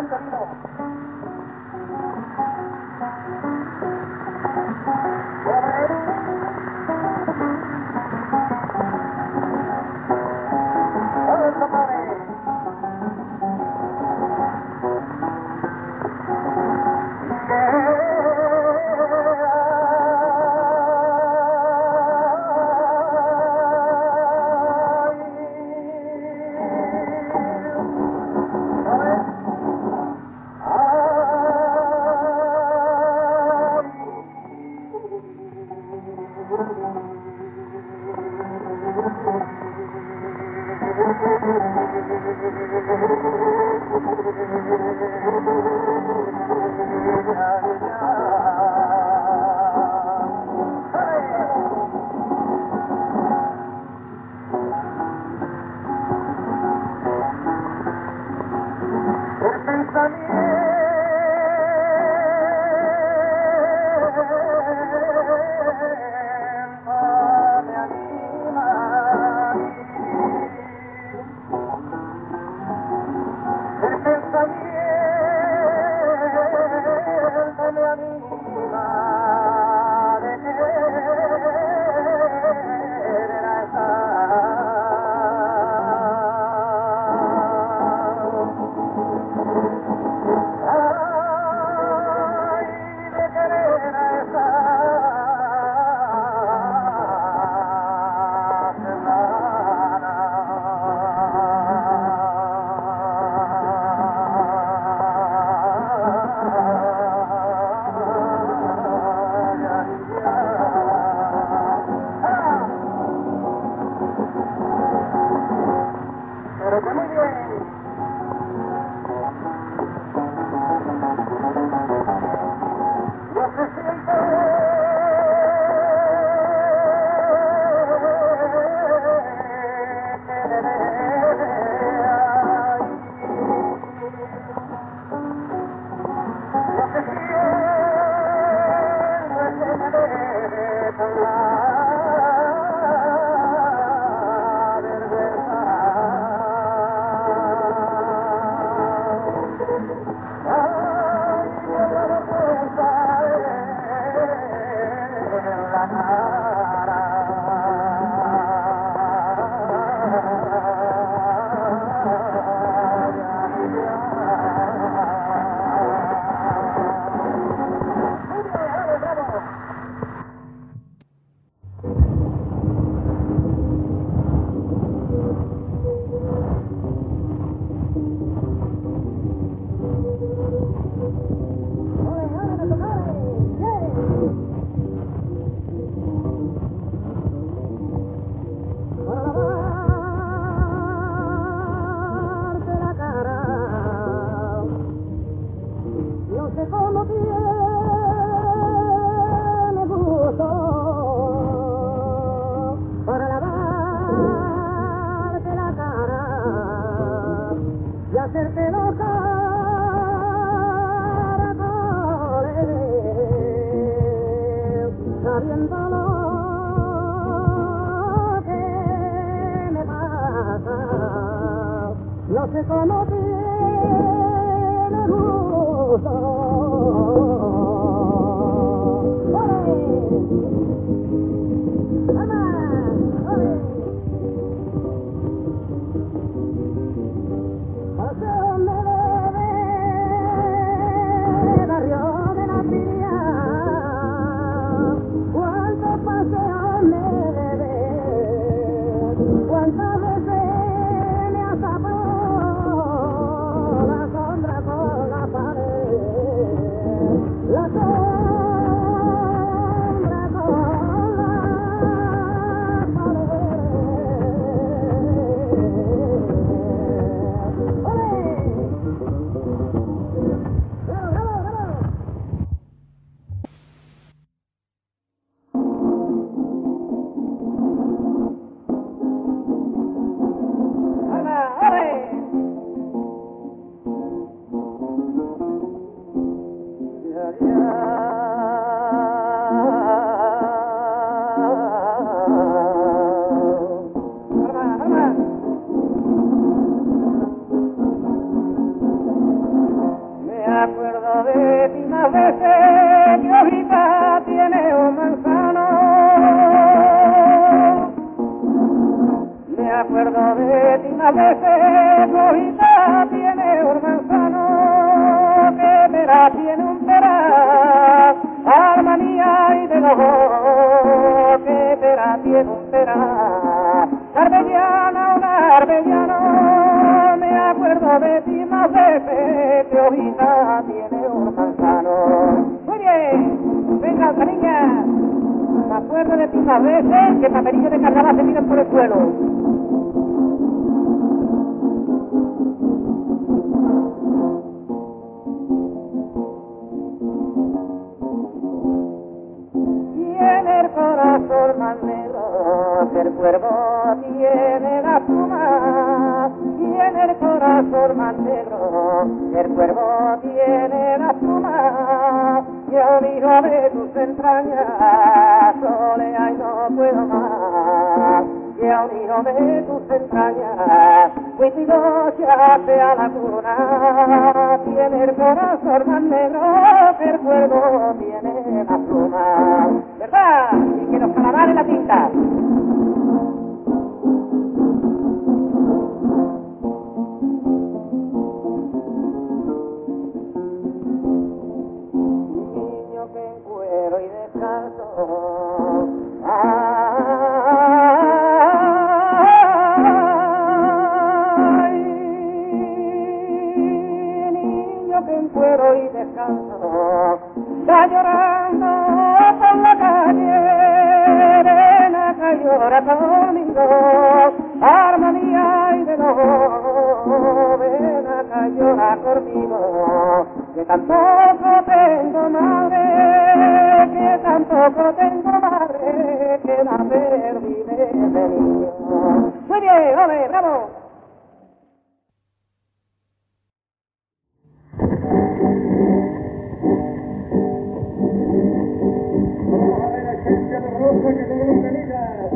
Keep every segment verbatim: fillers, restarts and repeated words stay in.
La sombra con la acuerdo de ti más veces que ahorita tiene un manzano. Me acuerdo de ti más veces que ahorita tiene un manzano. Que verá tiene un peral, armonía y de los que verá tiene un peral. Arbellana, una arbellana, me acuerdo de ti más veces que ahorita tiene un manzano. Muy bien, venga, niña, me acuerdo de ti más veces que papelillo de carnaval se miran por el suelo. Tiene el corazón más negro que el cuervo tiene la pluma. Tiene el corazón más negro que el cuervo tiene la pluma. Yo miro de tus entrañas, solea y no puedo más. Yo miro de tus entrañas, cuitido ya sea la cuna. Tiene el corazón más negro que el cuervo tiene la pluma. ¿Verdad? Y que los calamares la tinta. Niño que en cuero y descalzo, ay, niño que en cuero y descalzo, está llorando por la calle, ven que llora conmigo, armonía y de nuevo, ven acá llora conmigo, que tampoco tengo madre, que tampoco tengo madre, que la perdí desde niño. Muy bien, hombre, bravo. Que tenemos venidas.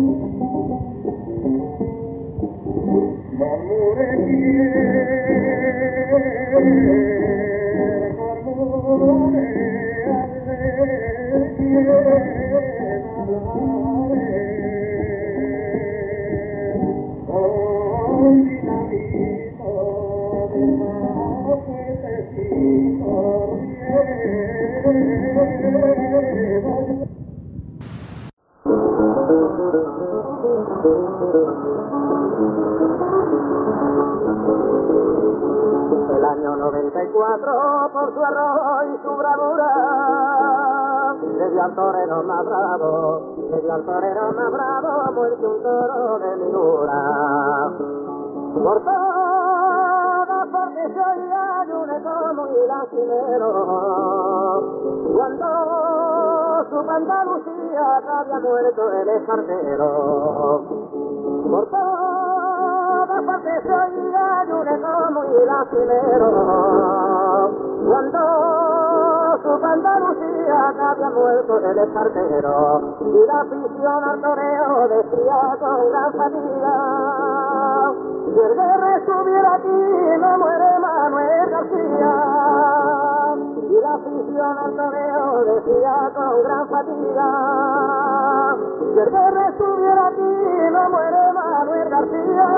Amore mio cuatro por su arroz y su bravura. Le dio al torero más bravo, le dio al torero más bravo, muerte un toro de figura. Por todas partes se oía un eco muy lastimero, cuando su Andalucía había muerto el escarnero. Por todas partes se oía un eco muy lastimero, cuando su Andalucía había muerto el escarnero. Y la afición al toreo decía con gran fatiga: si el guerre estuviera aquí, no muere Manuel García. Y la afición al toreo decía con gran fatiga: si el guerre estuviera aquí, no muere Manuel García.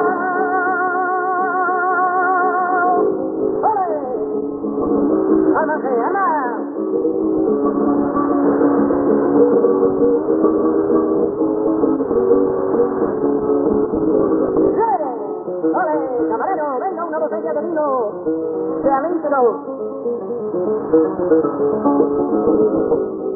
¡Ole! ¡Ana, que ana! ¡Ole, camarero! ¡Venga una botella de vino! ¡Se alíntelo!